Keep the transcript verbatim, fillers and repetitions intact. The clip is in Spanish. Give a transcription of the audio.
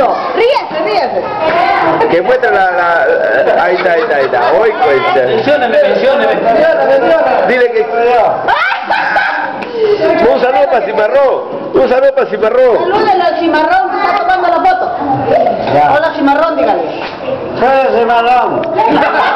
mundo. Ríese, ríese. Que muestre la, la... Ahí está, ahí está, ahí está. Hoy cuenta. Mencióneme, mencióneme. Dile que... Un saludo para Cimarrón. Un saludo para Cimarrón. Salúdelo al Cimarrón que está tomando la foto. Hola Cimarrón, dígale. Soy Cimarrón.